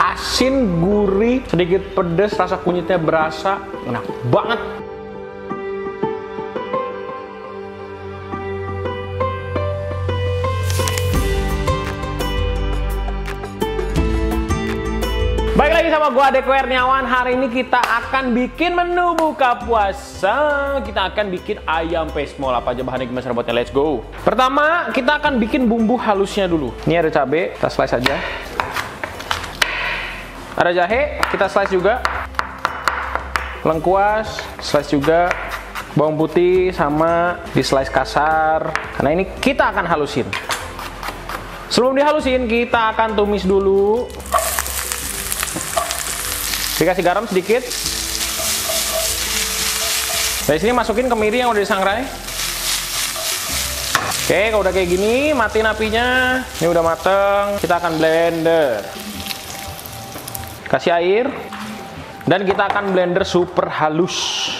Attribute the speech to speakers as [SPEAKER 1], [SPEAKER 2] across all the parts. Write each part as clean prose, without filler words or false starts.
[SPEAKER 1] Asin, gurih, sedikit pedas, rasa kunyitnya berasa, enak banget. Baik lagi sama gua Ade Kurniawan. Hari ini kita akan bikin menu buka puasa. Kita akan bikin ayam pesmol. Apa aja bahannya, gimana cara buatnya? Let's go. Pertama, kita akan bikin bumbu halusnya dulu. Ini ada cabai, kita slice aja. Ada jahe, kita slice juga. Lengkuas, slice juga. Bawang putih sama di slice kasar. Karena ini kita akan halusin. Sebelum dihalusin, kita akan tumis dulu. Dikasih garam sedikit. Dari sini masukin kemiri yang udah disangrai. Oke, kalau udah kayak gini, matiin apinya. Ini udah mateng. Kita akan blender. Kasih air. Dan kita akan blender super halus.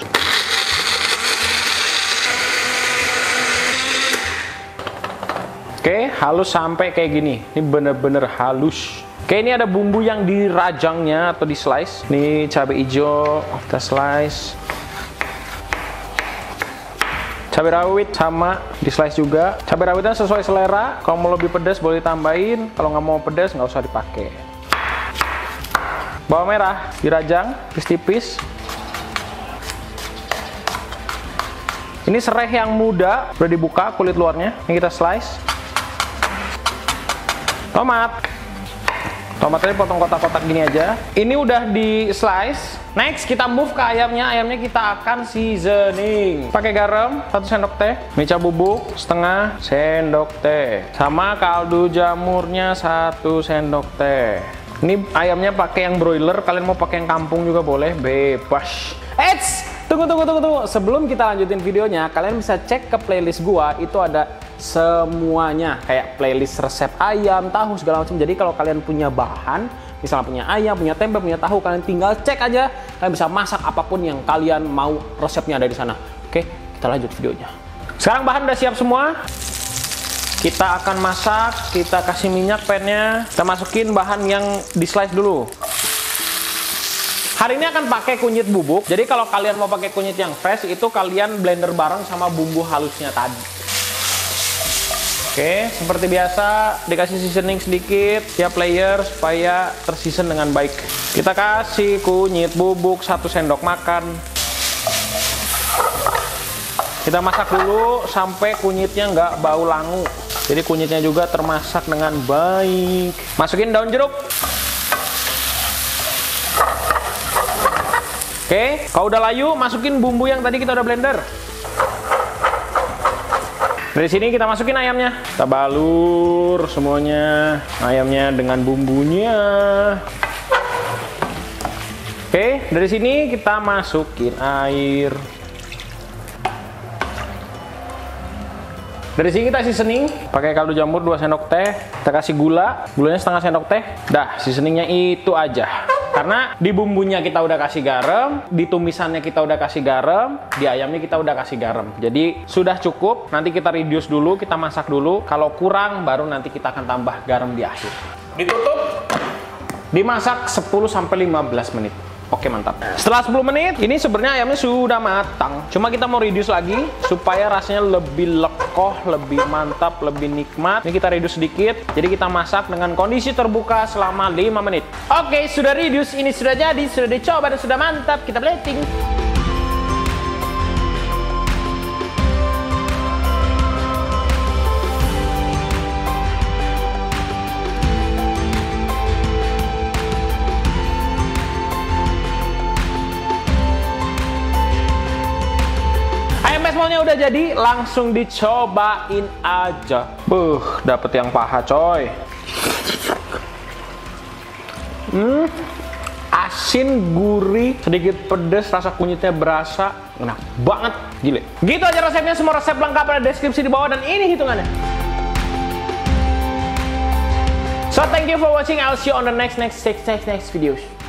[SPEAKER 1] Oke, halus sampai kayak gini. Ini bener-bener halus. Oke, ini ada bumbu yang dirajangnya atau di slice. Ini cabai hijau, kita slice. Cabai rawit sama di slice juga. Cabai rawitnya sesuai selera. Kalau mau lebih pedas boleh ditambahin. Kalau nggak mau pedas nggak usah dipakai. Bawang merah dirajang tipis-tipis. Ini serai yang muda, udah dibuka kulit luarnya. Ini kita slice. Tomat. Tomatnya potong kotak-kotak gini aja. Ini udah di slice. Next kita move ke ayamnya. Ayamnya kita akan seasoning. Pakai garam 1 sendok teh, merica bubuk setengah sendok teh, sama kaldu jamurnya 1 sendok teh. Ini ayamnya pakai yang broiler. Kalian mau pakai yang kampung juga boleh, bebas. Tunggu. Sebelum kita lanjutin videonya, kalian bisa cek ke playlist gua. Itu ada semuanya, kayak playlist resep ayam, tahu, segala macam. Jadi kalau kalian punya bahan, misalnya punya ayam, punya tempe, punya tahu, kalian tinggal cek aja. Kalian bisa masak apapun yang kalian mau, resepnya ada di sana. Oke, kita lanjut videonya. Sekarang bahan udah siap semua. Kita akan masak. Kita kasih minyak pannya. Kita masukin bahan yang di slice dulu. Hari ini akan pakai kunyit bubuk. Jadi kalau kalian mau pakai kunyit yang fresh, itu kalian blender bareng sama bumbu halusnya tadi. Oke, seperti biasa dikasih seasoning sedikit tiap layer supaya terseason dengan baik. Kita kasih kunyit bubuk 1 sendok makan. Kita masak dulu sampai kunyitnya nggak bau langu. Jadi kunyitnya juga termasak dengan baik. Masukin daun jeruk. Oke, kalau udah layu, masukin bumbu yang tadi kita udah blender. Dari sini kita masukin ayamnya. Kita balur semuanya ayamnya dengan bumbunya. Oke, dari sini kita masukin air. Dari sini kita seasoning. Pakai kaldu jamur 2 sendok teh. Kita kasih gulanya setengah sendok teh. Dah, seasoningnya itu aja. Karena di bumbunya kita udah kasih garam, di tumisannya kita udah kasih garam, di ayamnya kita udah kasih garam. Jadi sudah cukup. Nanti kita reduce dulu, kita masak dulu. Kalau kurang baru nanti kita akan tambah garam di akhir. Ditutup. Dimasak 10-15 menit. Oke, mantap. Setelah 10 menit, ini sebenarnya ayamnya sudah matang. Cuma kita mau reduce lagi supaya rasanya lebih lekoh, lebih mantap, lebih nikmat. Ini kita reduce sedikit. Jadi kita masak dengan kondisi terbuka selama 5 menit. Oke, sudah reduce. Ini sudah jadi, sudah dicoba dan sudah mantap. Kita plating. Pesmolnya udah jadi, langsung dicobain aja. Dapet yang paha coy. Asin, gurih, sedikit pedas, rasa kunyitnya berasa, enak banget, gile. Gitu aja resepnya, semua resep lengkap ada deskripsi di bawah dan ini hitungannya. So thank you for watching. I'll see you on the next videos.